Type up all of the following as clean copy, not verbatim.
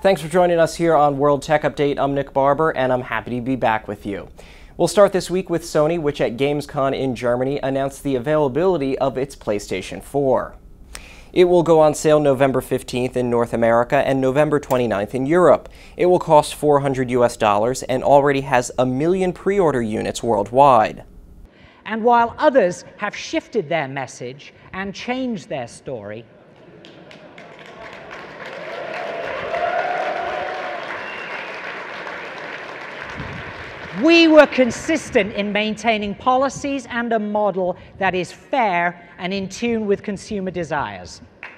Thanks for joining us here on World Tech Update. I'm Nick Barber, and I'm happy to be back with you. We'll start this week with Sony, which at Gamescom in Germany announced the availability of its PlayStation 4. It will go on sale November 15th in North America and November 29th in Europe. It will cost $400 US and already has 1 million pre-order units worldwide. And while others have shifted their message and changed their story, we were consistent in maintaining policies and a model that is fair and in tune with consumer desires.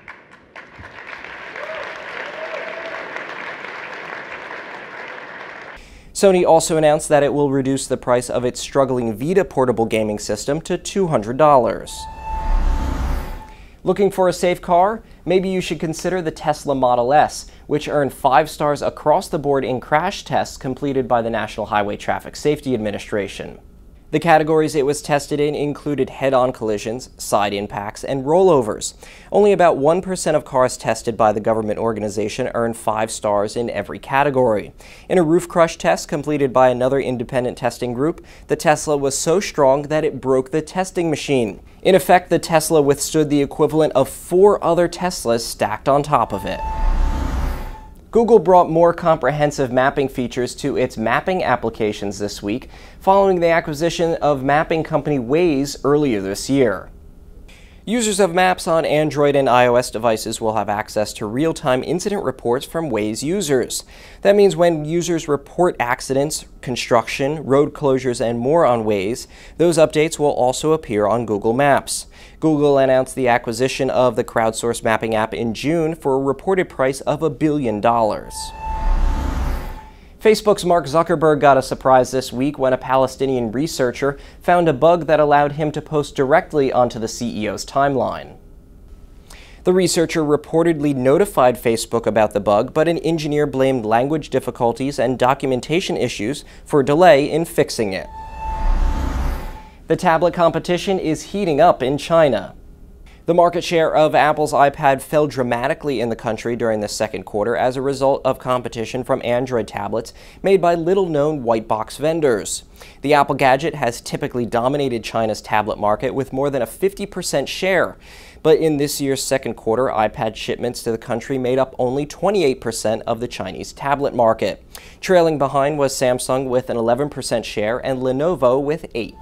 Sony also announced that it will reduce the price of its struggling Vita portable gaming system to $200. Looking for a safe car? Maybe you should consider the Tesla Model S, which earned 5 stars across the board in crash tests completed by the National Highway Traffic Safety Administration. The categories it was tested in included head-on collisions, side impacts, and rollovers. Only about 1% of cars tested by the government organization earned 5 stars in every category. In a roof crush test completed by another independent testing group, the Tesla was so strong that it broke the testing machine. In effect, the Tesla withstood the equivalent of 4 other Teslas stacked on top of it. Google brought more comprehensive mapping features to its mapping applications this week, following the acquisition of mapping company Waze earlier this year. Users of Maps on Android and iOS devices will have access to real-time incident reports from Waze users. That means when users report accidents, construction, road closures, and more on Waze, those updates will also appear on Google Maps. Google announced the acquisition of the crowdsourced mapping app in June for a reported price of $1 billion. Facebook's Mark Zuckerberg got a surprise this week when a Palestinian researcher found a bug that allowed him to post directly onto the CEO's timeline. The researcher reportedly notified Facebook about the bug, but an engineer blamed language difficulties and documentation issues for a delay in fixing it. The tablet competition is heating up in China. The market share of Apple's iPad fell dramatically in the country during the second quarter as a result of competition from Android tablets made by little-known white box vendors. The Apple gadget has typically dominated China's tablet market with more than a 50% share, but in this year's second quarter, iPad shipments to the country made up only 28% of the Chinese tablet market. Trailing behind was Samsung with an 11% share and Lenovo with 8%.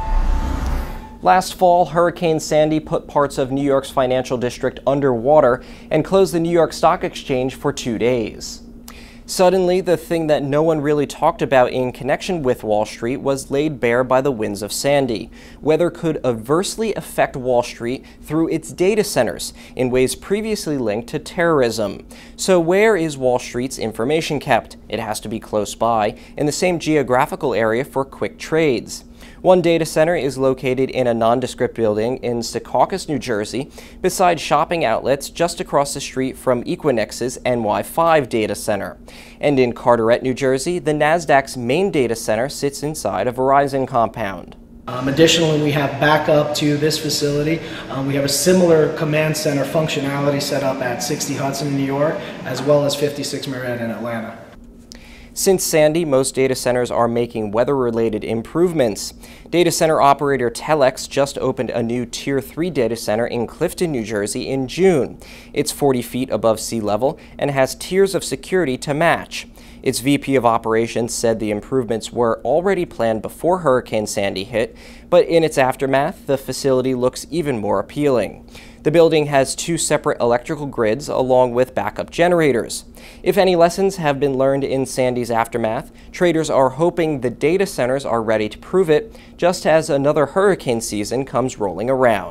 Last fall, Hurricane Sandy put parts of New York's financial district underwater and closed the New York Stock Exchange for 2 days. Suddenly, the thing that no one really talked about in connection with Wall Street was laid bare by the winds of Sandy. Weather could adversely affect Wall Street through its data centers in ways previously linked to terrorism. So where is Wall Street's information kept? It has to be close by, in the same geographical area for quick trades. One data center is located in a nondescript building in Secaucus, New Jersey, beside shopping outlets just across the street from Equinix's NY5 data center. And in Carteret, New Jersey, the Nasdaq's main data center sits inside a Verizon compound. Additionally, we have backup to this facility. We have a similar command center functionality set up at 60 Hudson in New York, as well as 56 Marietta in Atlanta. Since Sandy, most data centers are making weather-related improvements. Data center operator Telex just opened a new Tier 3 data center in Clifton, New Jersey in June. It's 40 feet above sea level and has tiers of security to match. Its VP of Operations said the improvements were already planned before Hurricane Sandy hit, but in its aftermath, the facility looks even more appealing. The building has 2 separate electrical grids along with backup generators. If any lessons have been learned in Sandy's aftermath, traders are hoping the data centers are ready to prove it, just as another hurricane season comes rolling around.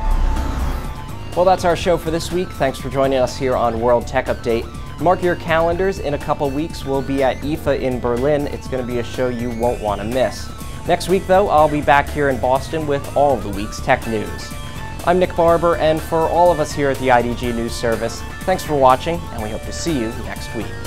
Well, that's our show for this week. Thanks for joining us here on World Tech Update. Mark your calendars. In a couple weeks, we'll be at IFA in Berlin. It's going to be a show you won't want to miss. Next week, though, I'll be back here in Boston with all of the week's tech news. I'm Nick Barber, and for all of us here at the IDG News Service, thanks for watching, and we hope to see you next week.